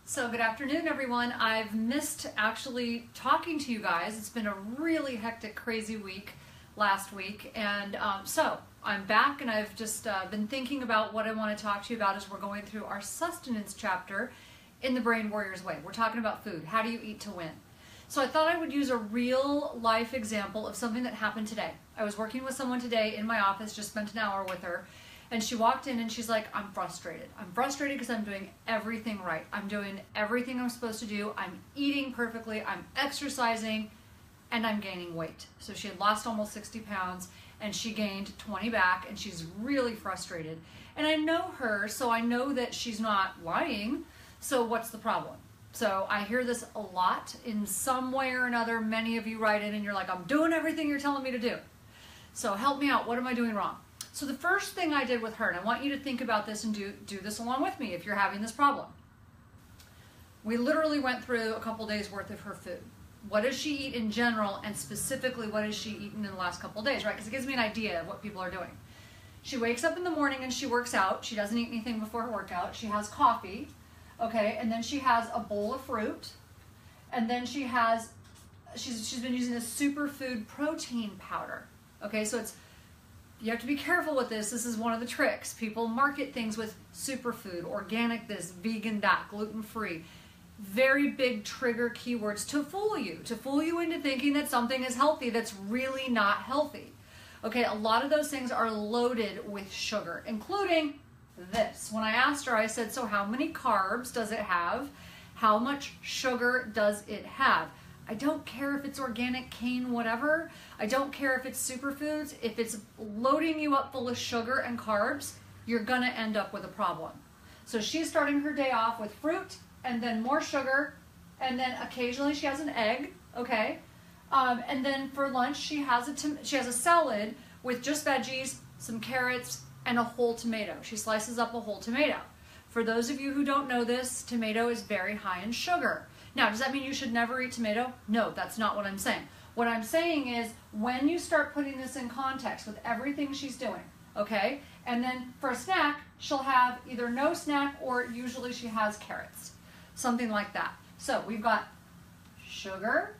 So good afternoon, everyone. I've missed actually talking to you guys. It's been a really hectic, crazy week last week. And so I'm back and I've just been thinking about what I want to talk to you about as we're going through our sustenance chapter in the Brain Warriors Way. We're talking about food. How do you eat to win? So I thought I would use a real life example of something that happened today. I was working with someone today in my office, just spent an hour with her. And she walked in and she's like, I'm frustrated. I'm frustrated because I'm doing everything right. I'm doing everything I'm supposed to do. I'm eating perfectly. I'm exercising and I'm gaining weight. So she had lost almost 60 pounds and she gained 20 back and she's really frustrated. And I know her, so I know that she's not lying. So what's the problem? So I hear this a lot in some way or another. Many of you write in and you're like, I'm doing everything you're telling me to do. So help me out. What am I doing wrong? So the first thing I did with her, and I want you to think about this and do this along with me if you're having this problem. We literally went through a couple days worth of her food. What does she eat in general, and specifically what has she eaten in the last couple days, right? Because it gives me an idea of what people are doing. She wakes up in the morning and she works out. She doesn't eat anything before her workout. She has coffee, okay, and then she has a bowl of fruit, and then she's been using a superfood protein powder, okay? So you have to be careful with this. This is one of the tricks. People market things with superfood, organic this, vegan that, gluten-free. Very big trigger keywords to fool you into thinking that something is healthy that's really not healthy. Okay, a lot of those things are loaded with sugar, including this. When I asked her, I said, so how many carbs does it have? How much sugar does it have? I don't care if it's organic, cane, whatever. I don't care if it's superfoods. If it's loading you up full of sugar and carbs, you're gonna end up with a problem. So she's starting her day off with fruit and then more sugar, and then occasionally she has an egg, okay? And then for lunch she has a salad with just veggies, some carrots, and a whole tomato. She slices up a whole tomato. For those of you who don't know this, tomato is very high in sugar. Now, does that mean you should never eat tomato? No, that's not what I'm saying. What I'm saying is when you start putting this in context with everything she's doing, okay? And then for a snack, she'll have either no snack or usually she has carrots, something like that. So we've got sugar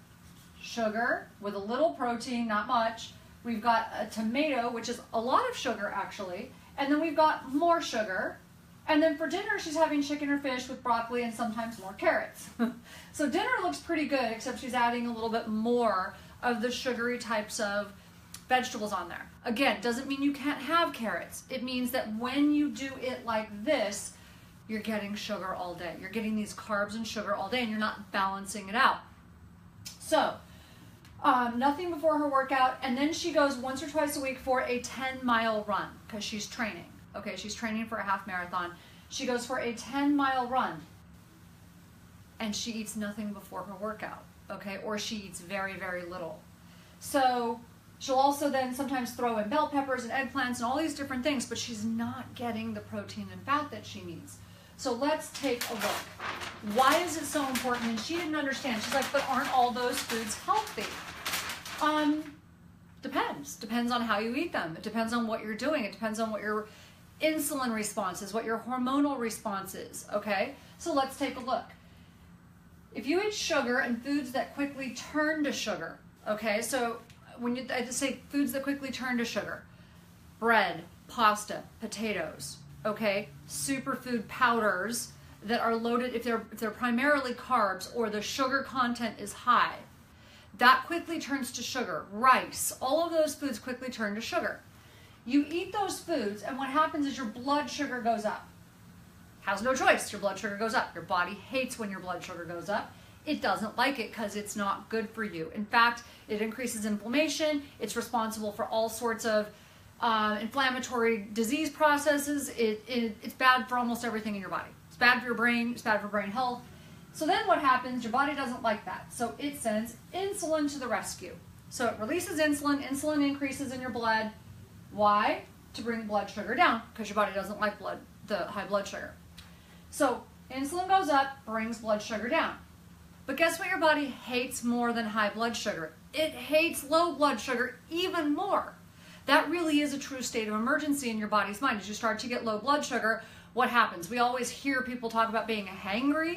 with a little protein, not much. We've got a tomato, which is a lot of sugar actually. And then we've got more sugar. And then for dinner, she's having chicken or fish with broccoli and sometimes more carrots. So dinner looks pretty good, except she's adding a little bit more of the sugary types of vegetables on there. Again, doesn't mean you can't have carrots. It means that when you do it like this, you're getting sugar all day. You're getting these carbs and sugar all day and you're not balancing it out. So nothing before her workout. And then she goes once or twice a week for a 10-mile run because she's training. Okay, she's training for a half marathon. She goes for a 10-mile run and she eats nothing before her workout, okay? Or she eats very, very little. So she'll also then sometimes throw in bell peppers and eggplants and all these different things, but she's not getting the protein and fat that she needs. So let's take a look. Why is it so important? And she didn't understand. She's like, but aren't all those foods healthy? Depends on how you eat them. It depends on what you're doing. It depends on what your insulin response is, what your hormonal response is, okay? So let's take a look. If you eat sugar and foods that quickly turn to sugar, okay? So when I just say foods that quickly turn to sugar, bread, pasta, potatoes, okay? Superfood powders that are loaded, if they're primarily carbs or the sugar content is high, that quickly turns to sugar. Rice, all of those foods quickly turn to sugar. You eat those foods and what happens is your blood sugar goes up. Has no choice, your blood sugar goes up. Your body hates when your blood sugar goes up. It doesn't like it because it's not good for you. In fact, it increases inflammation. It's responsible for all sorts of inflammatory disease processes. It's bad for almost everything in your body. It's bad for your brain. It's bad for brain health. So then what happens? Your body doesn't like that. So it sends insulin to the rescue. So it releases insulin. Insulin increases in your blood. Why? To bring blood sugar down, because your body doesn't like the high blood sugar. So insulin goes up, brings blood sugar down. But guess what your body hates more than high blood sugar? It hates low blood sugar even more. That really is a true state of emergency in your body's mind. As you start to get low blood sugar, what happens? We always hear people talk about being hangry,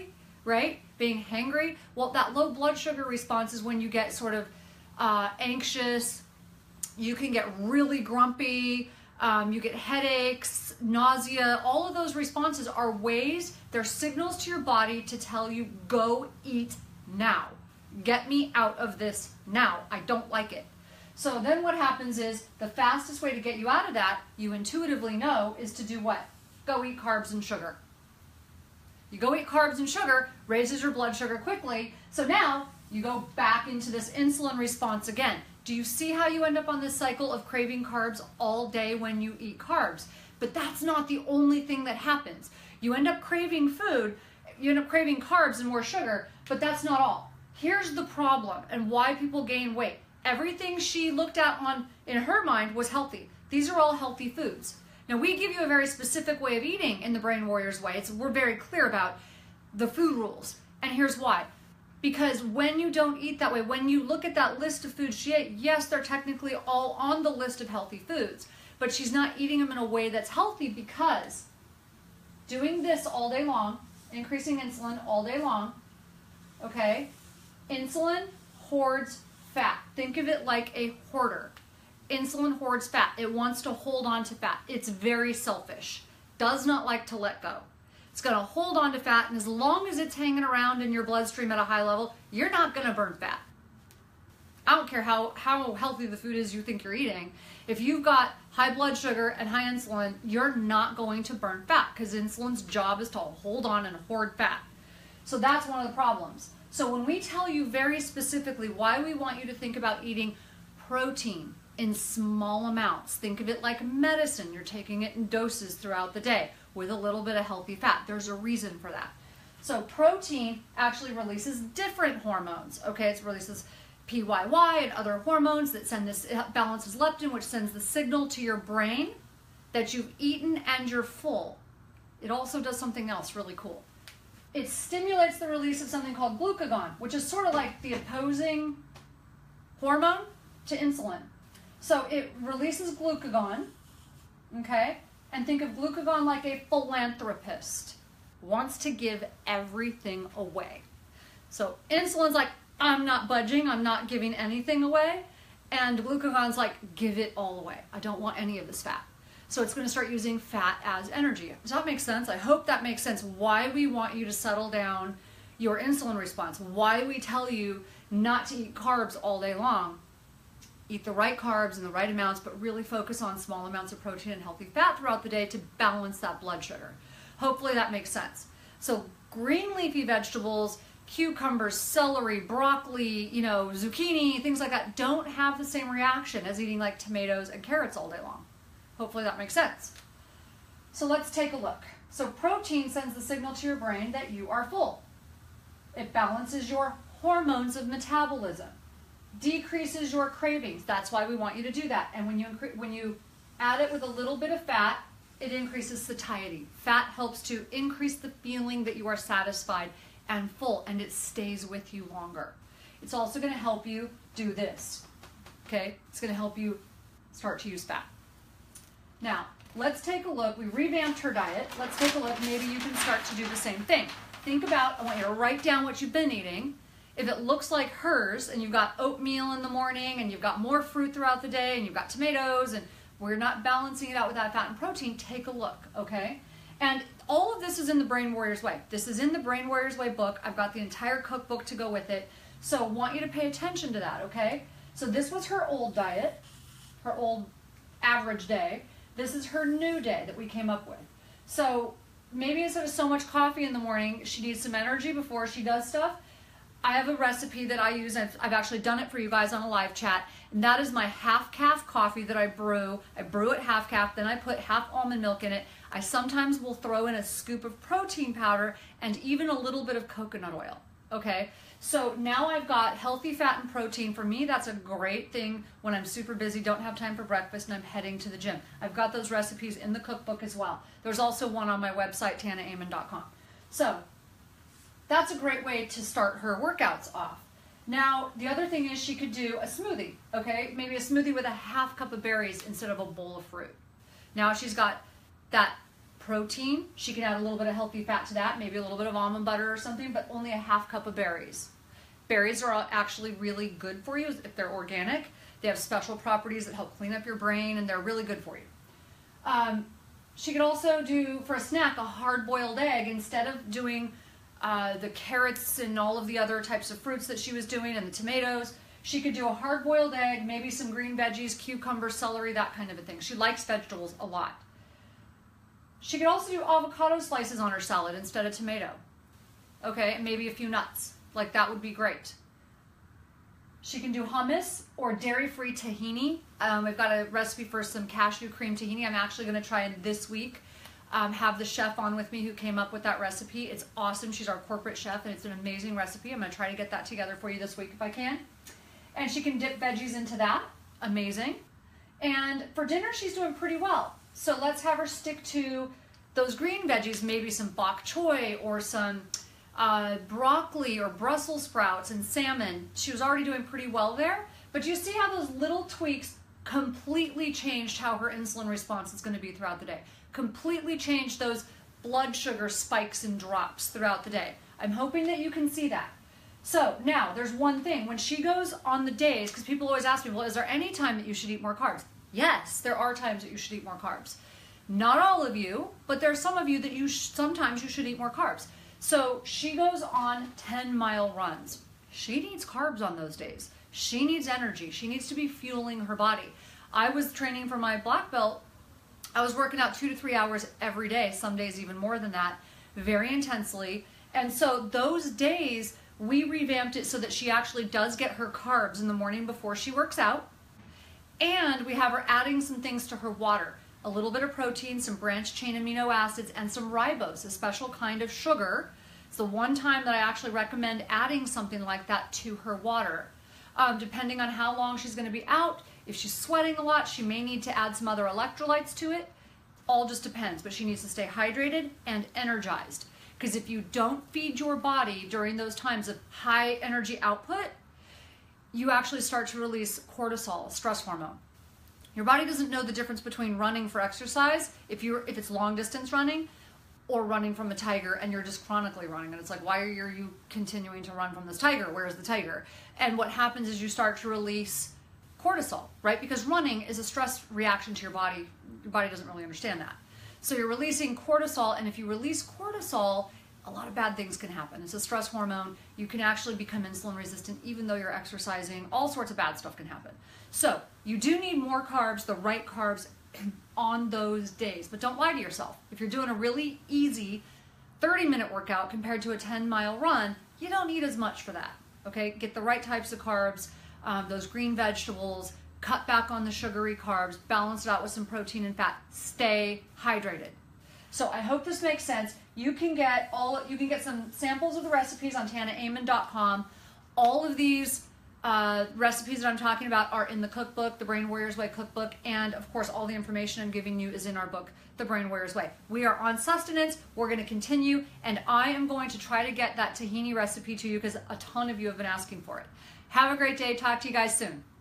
right? Being hangry. Well, that low blood sugar response is when you get sort of anxious, you can get really grumpy, you get headaches, nausea. All of those responses are ways, they're signals to your body to tell you, go eat now. Get me out of this now. I don't like it. So then what happens is the fastest way to get you out of that, you intuitively know, is to do what? Go eat carbs and sugar. You go eat carbs and sugar, raises your blood sugar quickly. So now you go back into this insulin response again. Do you see how you end up on this cycle of craving carbs all day when you eat carbs? But that's not the only thing that happens. You end up craving food, you end up craving carbs and more sugar, but that's not all. Here's the problem and why people gain weight. Everything she looked at in her mind was healthy. These are all healthy foods. Now, we give you a very specific way of eating in the Brain Warriors way. We're very clear about the food rules. And here's why. Because when you don't eat that way, when you look at that list of foods she ate, yes, they're technically all on the list of healthy foods, but she's not eating them in a way that's healthy because doing this all day long, increasing insulin all day long, okay, insulin hoards fat. Think of it like a hoarder. Insulin hoards fat. It wants to hold on to fat. It's very selfish. Does not like to let go. It's going to hold on to fat, and as long as it's hanging around in your bloodstream at a high level, you're not going to burn fat. I don't care how healthy the food is you think you're eating. If you've got high blood sugar and high insulin, you're not going to burn fat because insulin's job is to hold on and hoard fat. So that's one of the problems. So when we tell you very specifically why we want you to think about eating protein in small amounts, think of it like medicine. You're taking it in doses throughout the day with a little bit of healthy fat. There's a reason for that. So protein actually releases different hormones. Okay, it releases PYY and other hormones that send this, it balances leptin, which sends the signal to your brain that you've eaten and you're full. It also does something else really cool. It stimulates the release of something called glucagon, which is sort of like the opposing hormone to insulin. So it releases glucagon, okay? And think of glucagon like a philanthropist, wants to give everything away. So insulin's like, I'm not budging, I'm not giving anything away. And glucagon's like, give it all away. I don't want any of this fat. So it's going to start using fat as energy. Does that make sense? I hope that makes sense. Why we want you to settle down your insulin response. Why we tell you not to eat carbs all day long. Eat the right carbs in the right amounts, but really focus on small amounts of protein and healthy fat throughout the day to balance that blood sugar. Hopefully that makes sense. So green leafy vegetables, cucumbers, celery, broccoli, zucchini, things like that don't have the same reaction as eating like tomatoes and carrots all day long. Hopefully that makes sense. So let's take a look. So protein sends the signal to your brain that you are full. It balances your hormones of metabolism, decreases your cravings. That's why we want you to do that. And when you add it with a little bit of fat, it increases satiety. Fat helps to increase the feeling that you are satisfied and full, and it stays with you longer. It's also going to help you do this. Okay? It's going to help you start to use fat. Now, let's take a look. We revamped her diet. Let's take a look. Maybe you can start to do the same thing. Think about, I want you to write down what you've been eating. If it looks like hers, and you've got oatmeal in the morning, and you've got more fruit throughout the day, and you've got tomatoes, and we're not balancing it out with that fat and protein, take a look, okay? And all of this is in the Brain Warriors Way. This is in the Brain Warriors Way book. I've got the entire cookbook to go with it. So I want you to pay attention to that, okay? So this was her old diet, her old average day. This is her new day that we came up with. So maybe instead of so much coffee in the morning, she needs some energy before she does stuff. I have a recipe that I use. I've actually done it for you guys on a live chat, and that is my half-calf coffee that I brew. I brew it half-calf, then I put half almond milk in it. I sometimes will throw in a scoop of protein powder and even a little bit of coconut oil, okay? So now I've got healthy fat and protein. For me, that's a great thing when I'm super busy, don't have time for breakfast, and I'm heading to the gym. I've got those recipes in the cookbook as well. There's also one on my website, TanaAmon.com. So that's a great way to start her workouts off. Now, the other thing is she could do a smoothie, okay? Maybe a smoothie with a half cup of berries instead of a bowl of fruit. Now she's got that protein. She can add a little bit of healthy fat to that, maybe a little bit of almond butter or something, but only a half cup of berries. Berries are actually really good for you if they're organic. They have special properties that help clean up your brain, and they're really good for you. She could also do, for a snack, a hard-boiled egg instead of doing the carrots and all of the other types of fruits that she was doing and the tomatoes. She could do a hard-boiled egg, maybe some green veggies, cucumber, celery, that kind of a thing. She likes vegetables a lot. She could also do avocado slices on her salad instead of tomato. Okay, and maybe a few nuts. Like, that would be great. She can do hummus or dairy-free tahini. I've got a recipe for some cashew cream tahini. I'm actually going to try it this week. Have the chef on with me who came up with that recipe. It's awesome. She's our corporate chef, and it's an amazing recipe. I'm going to try to get that together for you this week if I can. And she can dip veggies into that. Amazing. And for dinner, she's doing pretty well. So let's have her stick to those green veggies, maybe some bok choy or some broccoli or Brussels sprouts and salmon. She was already doing pretty well there. But you see how those little tweaks completely changed how her insulin response is going to be throughout the day. Completely changed those blood sugar spikes and drops throughout the day. I'm hoping that you can see that. So now there's one thing. When she goes on the days, because people always ask me, well, is there any time that you should eat more carbs? Yes, there are times that you should eat more carbs. Not all of you, but there are some of you that sometimes you should eat more carbs. So she goes on 10-mile runs. She needs carbs on those days. She needs energy. She needs to be fueling her body. I was training for my black belt. I was working out 2 to 3 hours every day, some days even more than that, very intensely. And so those days, we revamped it so that she actually does get her carbs in the morning before she works out. And we have her adding some things to her water. A little bit of protein, some branched chain amino acids, and some ribose, a special kind of sugar. It's the one time that I actually recommend adding something like that to her water. Depending on how long she's going to be out, if she's sweating a lot, she may need to add some other electrolytes to it. All just depends, but she needs to stay hydrated and energized. Because if you don't feed your body during those times of high energy output, you actually start to release cortisol, stress hormone. Your body doesn't know the difference between running for exercise, if it's long distance running, or running from a tiger and you're just chronically running. And it's like, why are you continuing to run from this tiger? Where's the tiger? And what happens is you start to release cortisol, right? Because running is a stress reaction to your body. Your body doesn't really understand that. So you're releasing cortisol, and if you release cortisol, a lot of bad things can happen. It's a stress hormone. You can actually become insulin resistant even though you're exercising. All sorts of bad stuff can happen. So you do need more carbs, the right carbs on those days. But don't lie to yourself. If you're doing a really easy 30-minute workout compared to a 10-mile run, you don't need as much for that. Okay? Get the right types of carbs, those green vegetables, cut back on the sugary carbs, balance it out with some protein and fat. Stay hydrated. So I hope this makes sense. You can get some samples of the recipes on TanaAmen.com. All of these recipes that I'm talking about are in the cookbook, The Brain Warriors Way cookbook, and of course all the information I'm giving you is in our book, The Brain Warriors Way. We are on sustenance. We're going to continue, and I am going to try to get that tahini recipe to you because a ton of you have been asking for it. Have a great day. Talk to you guys soon.